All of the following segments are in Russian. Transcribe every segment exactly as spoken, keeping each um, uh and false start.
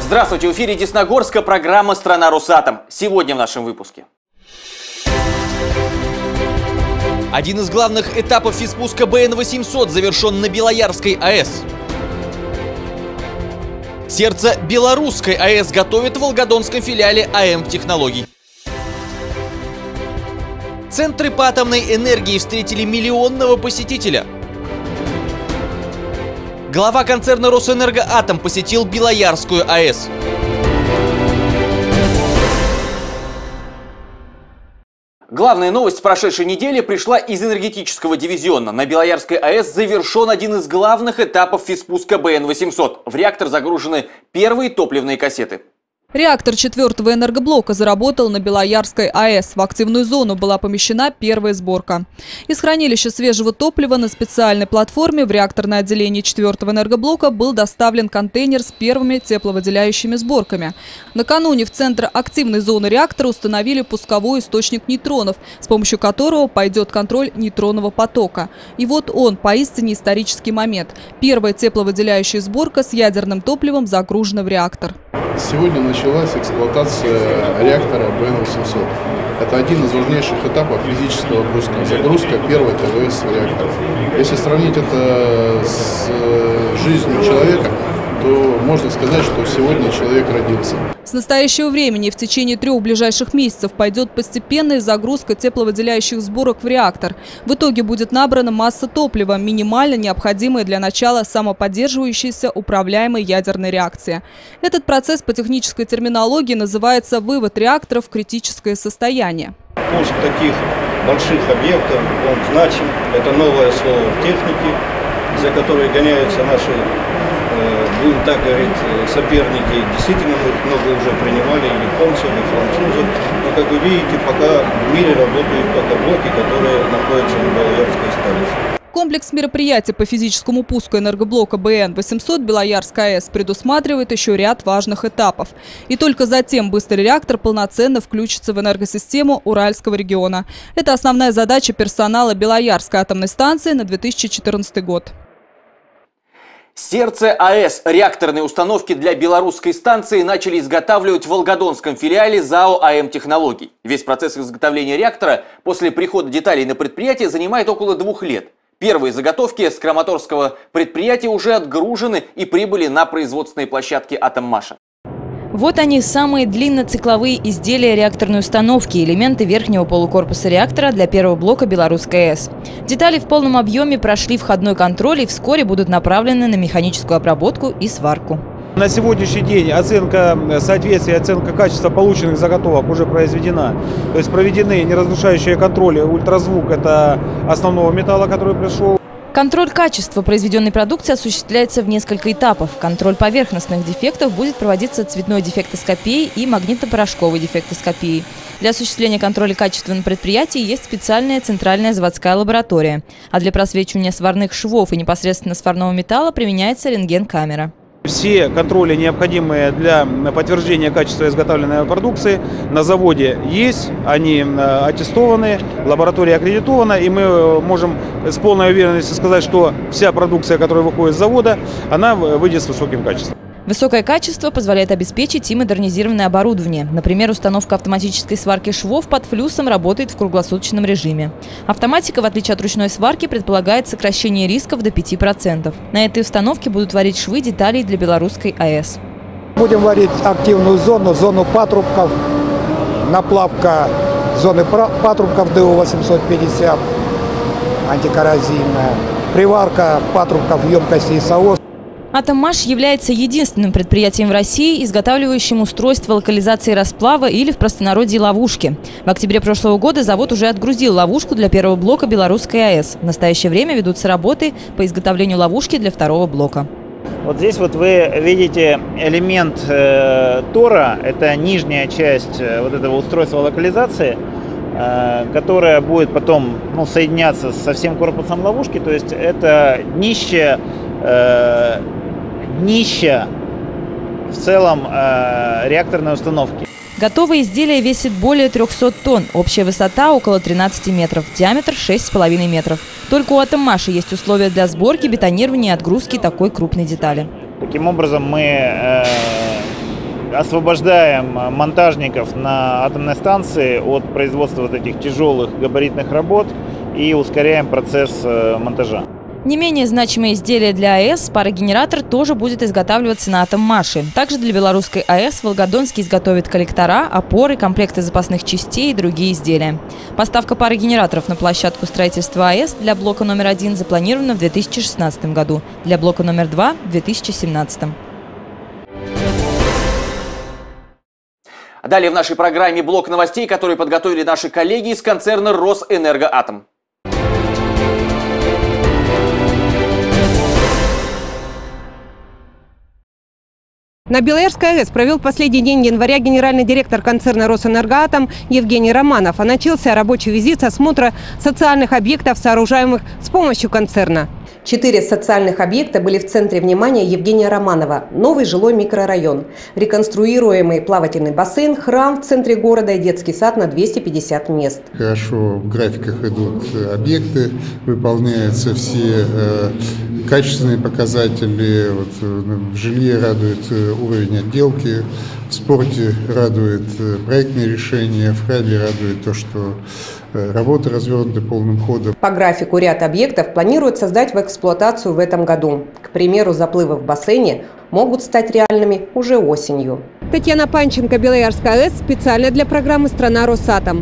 Здравствуйте, в эфире Десногорска, программа «Страна Росатом». Сегодня в нашем выпуске. Один из главных этапов физпуска Бэ Эн восемьсот завершен на Белоярской АЭС. Сердце белорусской АЭС готовит в Волгодонском филиале А Эм Технологий. Центры по атомной энергии встретили миллионного посетителя. Глава концерна «Росэнергоатом» посетил Белоярскую АЭС. Главная новость прошедшей недели пришла из энергетического дивизиона. На Белоярской АЭС завершен один из главных этапов физпуска Бэ Эн восемьсот. В реактор загружены первые топливные кассеты. Реактор четвертого энергоблока заработал на Белоярской АЭС. В активную зону была помещена первая сборка. Из хранилища свежего топлива на специальной платформе в реакторное отделение четвертого энергоблока был доставлен контейнер с первыми тепловыделяющими сборками. Накануне в центр активной зоны реактора установили пусковой источник нейтронов, с помощью которого пойдет контроль нейтронного потока. И вот он, поистине исторический момент. Первая тепловыделяющая сборка с ядерным топливом загружена в реактор. Сегодня началась эксплуатация реактора Бэ Эн восемьсот. Это один из важнейших этапов физического пуска. Загрузка первой Тэ Вэ Эс в реактор. Если сравнить это с жизнью человека, то можно сказать, что сегодня человек родился. С настоящего времени в течение трех ближайших месяцев пойдет постепенная загрузка тепловыделяющих сборок в реактор. В итоге будет набрана масса топлива, минимально необходимая для начала самоподдерживающейся управляемой ядерной реакции. Этот процесс по технической терминологии называется вывод реактора в критическое состояние. Пуск таких больших объектов, он значим. Это новое слово в технике, за которое гоняются наши, будем так говорить, соперники. Действительно, мы их много уже принимали, и японцев, и французов. Но, как вы видите, пока в мире работают только блоки, которые находятся на Белоярской столице. Комплекс мероприятий по физическому пуску энергоблока Бэ Эн восемьсот Белоярская АЭС предусматривает еще ряд важных этапов. И только затем быстрый реактор полноценно включится в энергосистему Уральского региона. Это основная задача персонала Белоярской атомной станции на две тысячи четырнадцатый год. Сердце АЭС. Реакторные установки для белорусской станции начали изготавливать в Волгодонском филиале ЗАО А Эм Технологий. Весь процесс изготовления реактора после прихода деталей на предприятие занимает около двух лет. Первые заготовки с краматорского предприятия уже отгружены и прибыли на производственные площадки Атоммаша. Вот они, самые длинноцикловые изделия реакторной установки, элементы верхнего полукорпуса реактора для первого блока Белорусской АЭС. Детали в полном объеме прошли входной контроль и вскоре будут направлены на механическую обработку и сварку. На сегодняшний день оценка соответствия, оценка качества полученных заготовок уже произведена. То есть проведены неразрушающие контроли. Ультразвук – это основного металла, который пришел. Контроль качества произведенной продукции осуществляется в несколько этапов. Контроль поверхностных дефектов будет проводиться цветной дефектоскопией и магнитно-порошковой дефектоскопией. Для осуществления контроля качества на предприятии есть специальная центральная заводская лаборатория. А для просвечивания сварных швов и непосредственно сварного металла применяется рентген-камера. Все контроли, необходимые для подтверждения качества изготовленной продукции, на заводе есть, они аттестованы, лаборатория аккредитована, и мы можем с полной уверенностью сказать, что вся продукция, которая выходит с завода, она выйдет с высоким качеством. Высокое качество позволяет обеспечить и модернизированное оборудование. Например, установка автоматической сварки швов под флюсом работает в круглосуточном режиме. Автоматика, в отличие от ручной сварки, предполагает сокращение рисков до пяти процентов. На этой установке будут варить швы деталей для Белорусской АЭС. Будем варить активную зону, зону патрубков, наплавка зоны патрубков Дэ О восемьсот пятьдесят, антикоррозийная, приварка патрубков емкости и САОС. Атоммаш является единственным предприятием в России, изготавливающим устройство локализации расплава или в простонародье ловушки. В октябре прошлого года завод уже отгрузил ловушку для первого блока Белорусской АЭС. В настоящее время ведутся работы по изготовлению ловушки для второго блока. Вот здесь вот вы видите элемент э, тора, это нижняя часть э, вот этого устройства локализации, э, которая будет потом ну, соединяться со всем корпусом ловушки, то есть это днище, э, днище в целом э, реакторной установки. Готовое изделие весит более трёхсот тонн, общая высота около тринадцати метров, диаметр шесть с половиной метров. Только у Атоммаша есть условия для сборки, бетонирования и отгрузки такой крупной детали. Таким образом мы э, освобождаем монтажников на атомной станции от производства вот этих тяжелых габаритных работ и ускоряем процесс монтажа. Не менее значимые изделия для АЭС, парогенератор, тоже будет изготавливаться на Атоммаше. Также для белорусской АЭС Волгодонский изготовит коллектора, опоры, комплекты запасных частей и другие изделия. Поставка парогенераторов на площадку строительства АЭС для блока номер один запланирована в две тысячи шестнадцатом году, для блока номер два – в две тысячи семнадцатом. Далее в нашей программе блок новостей, которые подготовили наши коллеги из концерна «Росэнергоатом». На Белоярской АЭС провел последний день января генеральный директор концерна «Росэнергоатом» Евгений Романов. А начался рабочий визит с осмотра социальных объектов, сооружаемых с помощью концерна. Четыре социальных объекта были в центре внимания Евгения Романова. Новый жилой микрорайон, реконструируемый плавательный бассейн, храм в центре города и детский сад на двести пятьдесят мест. Хорошо в графиках идут объекты, выполняются все э, качественные показатели. Вот, в жилье радует уровень отделки, в спорте радует проектные решения, в храде радует то, что работы развернуты полным ходом. По графику ряд объектов планируют создать в эксплуатацию в этом году. К примеру, заплывы в бассейне могут стать реальными уже осенью. Татьяна Панченко, Белоярская АЭС, специально для программы «Страна Росатом».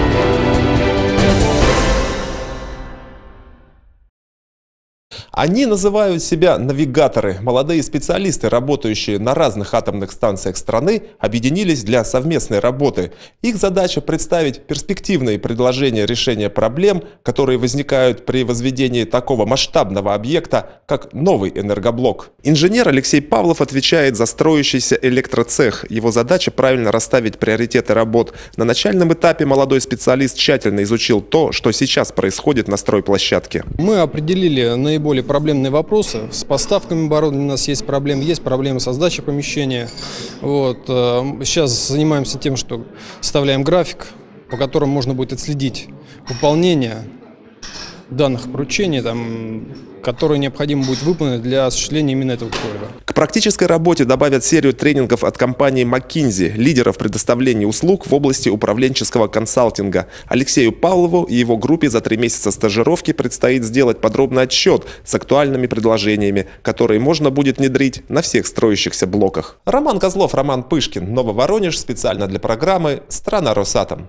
Они называют себя навигаторы. Молодые специалисты, работающие на разных атомных станциях страны, объединились для совместной работы. Их задача представить перспективные предложения решения проблем, которые возникают при возведении такого масштабного объекта, как новый энергоблок. Инженер Алексей Павлов отвечает за строящийся электроцех. Его задача правильно расставить приоритеты работ. На начальном этапе молодой специалист тщательно изучил то, что сейчас происходит на стройплощадке. Мы определили наиболее проблемные вопросы. С поставками оборудования у нас есть проблемы, есть проблемы со сдачей помещения. Вот. Сейчас занимаемся тем, что составляем график, по которому можно будет отследить выполнение данных поручений, там, которые необходимо будет выполнить для осуществления именно этого проекта. К практической работе добавят серию тренингов от компании McKinsey, лидеров предоставления услуг в области управленческого консалтинга. Алексею Павлову и его группе за три месяца стажировки предстоит сделать подробный отчет с актуальными предложениями, которые можно будет внедрить на всех строящихся блоках. Роман Козлов, Роман Пышкин, Нововоронеж, специально для программы «Страна Росатом».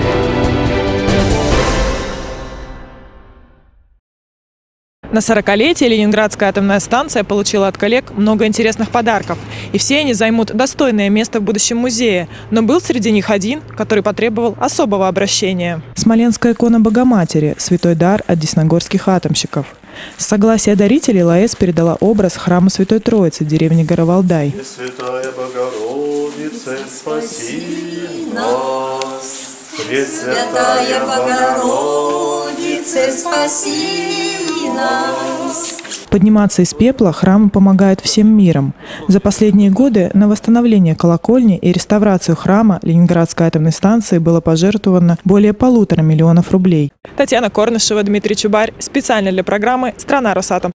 На сорокалетие Ленинградская атомная станция получила от коллег много интересных подарков. И все они займут достойное место в будущем музее. Но был среди них один, который потребовал особого обращения. Смоленская икона Богоматери – святой дар от десногорских атомщиков. С согласия дарителей ЛАЭС передала образ храма Святой Троицы деревни Горовалдай. Святая Богородица, спаси нас! Пресвятая Богородица, спаси нас! Подниматься из пепла храму помогают всем миром. За последние годы на восстановление колокольни и реставрацию храма Ленинградской атомной станции было пожертвовано более полутора миллионов рублей. Татьяна Корнышева, Дмитрий Чубарь. Специально для программы «Страна Росатом».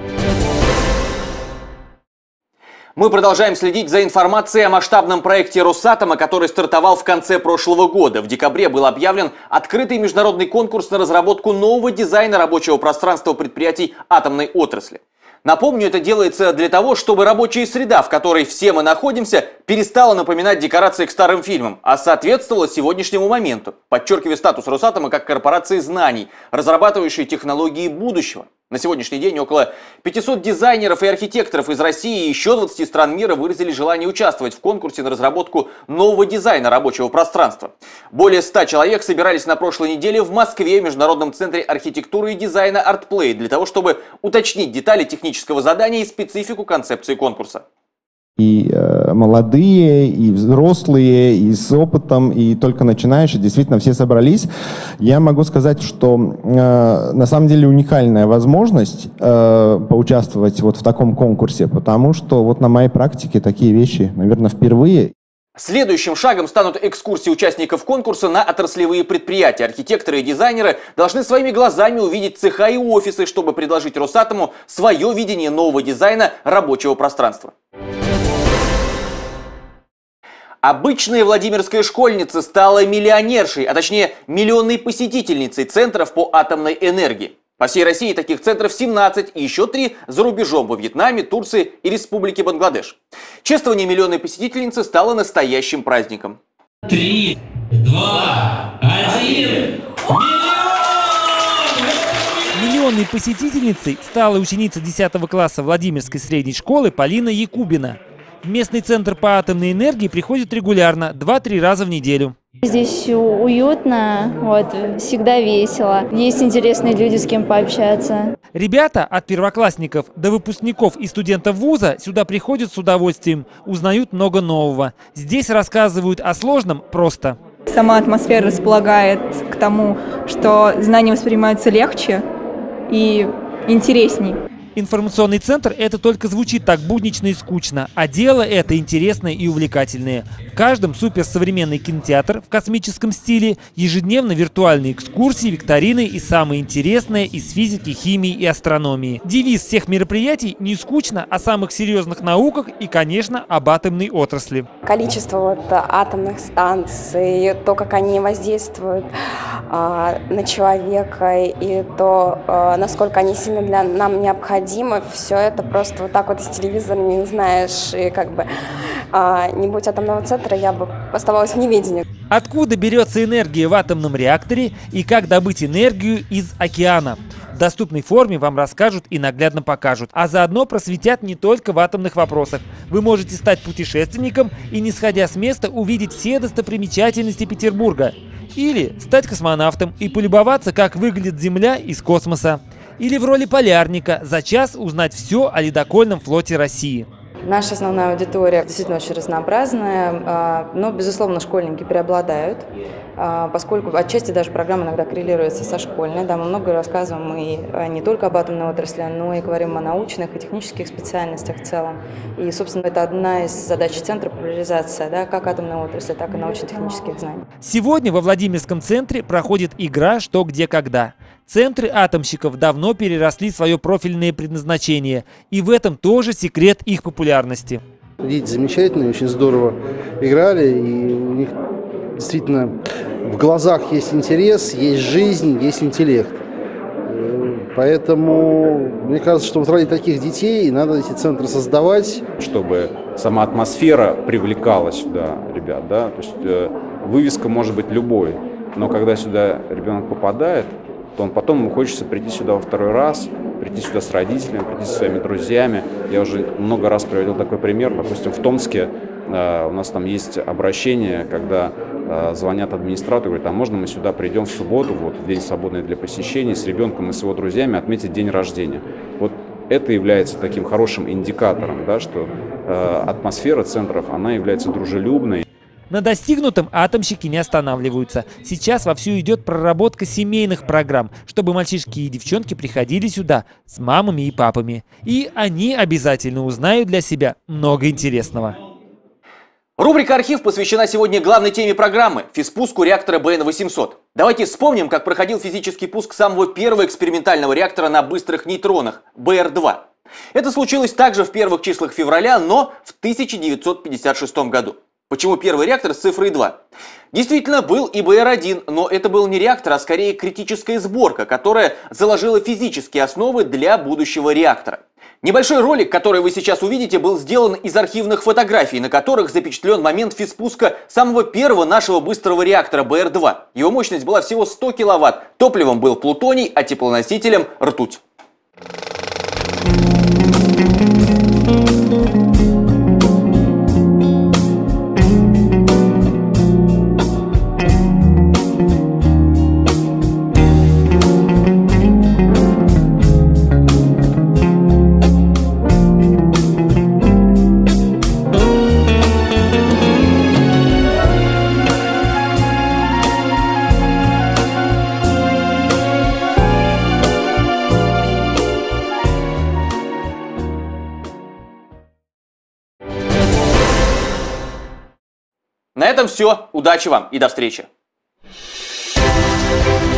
Мы продолжаем следить за информацией о масштабном проекте Росатома, который стартовал в конце прошлого года. В декабре был объявлен открытый международный конкурс на разработку нового дизайна рабочего пространства предприятий атомной отрасли. Напомню, это делается для того, чтобы рабочая среда, в которой все мы находимся, перестала напоминать декорации к старым фильмам, а соответствовала сегодняшнему моменту, подчеркивая статус Росатома как корпорации знаний, разрабатывающей технологии будущего. На сегодняшний день около пятисот дизайнеров и архитекторов из России и еще двадцати стран мира выразили желание участвовать в конкурсе на разработку нового дизайна рабочего пространства. Более ста человек собирались на прошлой неделе в Москве в Международном центре архитектуры и дизайна ArtPlay для того, чтобы уточнить детали технического задания и специфику концепции конкурса. И э, молодые, и взрослые, и с опытом, и только начинающие, действительно все собрались. Я могу сказать, что э, на самом деле уникальная возможность э, поучаствовать вот в таком конкурсе, потому что вот на моей практике такие вещи, наверное, впервые. Следующим шагом станут экскурсии участников конкурса на отраслевые предприятия. Архитекторы и дизайнеры должны своими глазами увидеть цеха и офисы, чтобы предложить Росатому свое видение нового дизайна рабочего пространства. Обычная владимирская школьница стала миллионершей, а точнее миллионной посетительницей центров по атомной энергии. По всей России таких центров семнадцать и еще три за рубежом во Вьетнаме, Турции и Республике Бангладеш. Чествование миллионной посетительницы стало настоящим праздником. Три, два, один. Миллионной посетительницей стала ученица десятого класса Владимирской средней школы Полина Якубина. В местный центр по атомной энергии приходит регулярно, два-три раза в неделю. Здесь уютно, вот, всегда весело. Есть интересные люди, с кем пообщаться. Ребята от первоклассников до выпускников и студентов вуза сюда приходят с удовольствием, узнают много нового. Здесь рассказывают о сложном просто. Сама атмосфера располагает к тому, что знания воспринимаются легче и интересней. Информационный центр – это только звучит так буднично и скучно, а дело это интересное и увлекательное. В каждом суперсовременный кинотеатр в космическом стиле, ежедневно виртуальные экскурсии, викторины и самое интересное из физики, химии и астрономии. Девиз всех мероприятий – не скучно, о самых серьезных науках и, конечно, об атомной отрасли. Количество вот атомных станций, то, как они воздействуют а, на человека, и то, а, насколько они сильно для нам необходимы. Все это просто вот так вот из телевизора не узнаешь. И как бы а, не будь атомного центра, я бы оставалась в неведении. Откуда берется энергия в атомном реакторе и как добыть энергию из океана? В доступной форме вам расскажут и наглядно покажут, а заодно просветят не только в атомных вопросах. Вы можете стать путешественником и, не сходя с места, увидеть все достопримечательности Петербурга. Или стать космонавтом и полюбоваться, как выглядит Земля из космоса. Или в роли полярника за час узнать все о ледокольном флоте России. Наша основная аудитория действительно очень разнообразная, но, безусловно, школьники преобладают, поскольку отчасти даже программа иногда коррелируется со школьной. Да, мы много рассказываем и не только об атомной отрасли, но и говорим о научных и технических специальностях в целом. И, собственно, это одна из задач центра — популяризация, да, как атомной отрасли, так и научно-технических знаний. Сегодня во Владимирском центре проходит игра «Что, где, когда». Центры атомщиков давно переросли свое профильное предназначение, и в этом тоже секрет их популярности. Дети замечательные, очень здорово играли, и у них действительно в глазах есть интерес, есть жизнь, есть интеллект. Поэтому мне кажется, что вот ради таких детей надо эти центры создавать. Чтобы сама атмосфера привлекала сюда ребят, да, то есть э, вывеска может быть любой, но когда сюда ребенок попадает, то он потом ему хочется прийти сюда во второй раз, прийти сюда с родителями, прийти со своими друзьями. Я уже много раз приводил такой пример. Допустим, в Томске э, у нас там есть обращение, когда э, звонят администратору, говорят, а можно мы сюда придем в субботу, вот в день свободный для посещения, с ребенком и с его друзьями отметить день рождения. Вот это является таким хорошим индикатором, да, что э, атмосфера центров, она является дружелюбной. На достигнутом атомщики не останавливаются. Сейчас вовсю идет проработка семейных программ, чтобы мальчишки и девчонки приходили сюда с мамами и папами. И они обязательно узнают для себя много интересного. Рубрика «Архив» посвящена сегодня главной теме программы – физпуску реактора бэ эн восемьсот. Давайте вспомним, как проходил физический пуск самого первого экспериментального реактора на быстрых нейтронах – бэ эр два. Это случилось также в первых числах февраля, но в тысяча девятьсот пятьдесят шестом году. Почему первый реактор с цифрой два? Действительно, был и бэ эр один, но это был не реактор, а скорее критическая сборка, которая заложила физические основы для будущего реактора. Небольшой ролик, который вы сейчас увидите, был сделан из архивных фотографий, на которых запечатлен момент физпуска самого первого нашего быстрого реактора бэ эр два. Его мощность была всего сто киловатт, топливом был плутоний, а теплоносителем – ртуть. На этом все. Удачи вам и до встречи.